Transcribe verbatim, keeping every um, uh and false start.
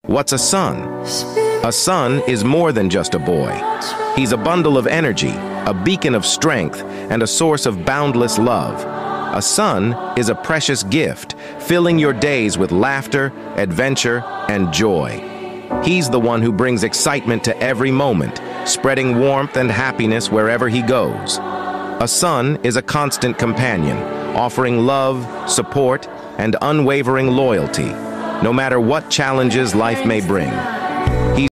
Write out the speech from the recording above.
What's a son? A son is more than just a boy. He's a bundle of energy, a beacon of strength, and a source of boundless love. A son is a precious gift, filling your days with laughter, adventure, and joy. He's the one who brings excitement to every moment, spreading warmth and happiness wherever he goes. A son is a constant companion, offering love, support, and unwavering loyalty, no matter what challenges life may bring.